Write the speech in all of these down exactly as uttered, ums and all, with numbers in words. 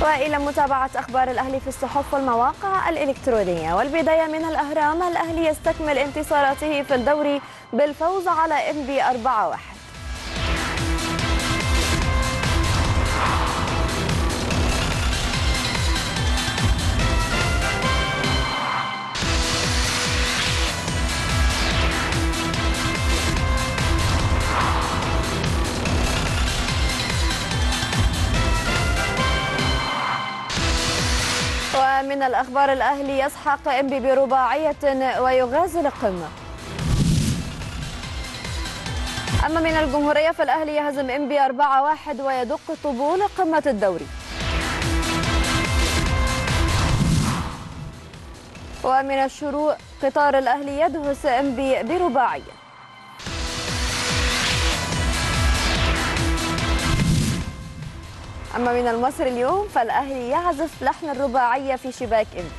وإلى متابعة أخبار الأهلي في الصحف والمواقع الإلكترونية، والبداية من الأهرام. الأهلي يستكمل انتصاراته في الدوري بالفوز على إنبي أربعة واحد. ومن الأخبار الأهلي يسحق إنبي برباعية ويغازل القمة. أما من الجمهورية فالأهلي يهزم إنبي أربعة واحد ويدق طبول قمة الدوري. ومن الشروق قطار الأهلي يدهس إنبي برباعية. أما من المصري اليوم فالأهلي يعزف لحن الرباعية في شباك إنبي.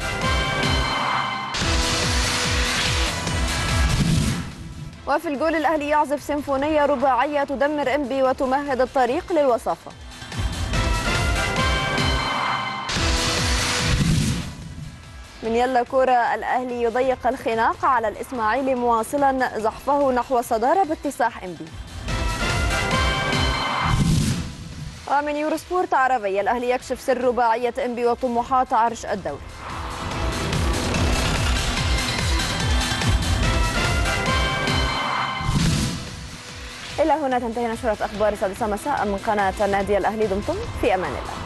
وفي الجول الأهلي يعزف سيمفونية رباعية تدمر إنبي وتمهد الطريق للوصافة. من يلا كورة الأهلي يضيق الخناق على الإسماعيلي مواصلا زحفه نحو الصدارة باكتساح إنبي. ومن يورو سبورت عربية الأهلي يكشف سر رباعية إنبي وطموحات عرش الدوري. إلى هنا تنتهي نشرة أخبار السادسة مساء من قناة النادي الأهلي. دمتم في أمان الله.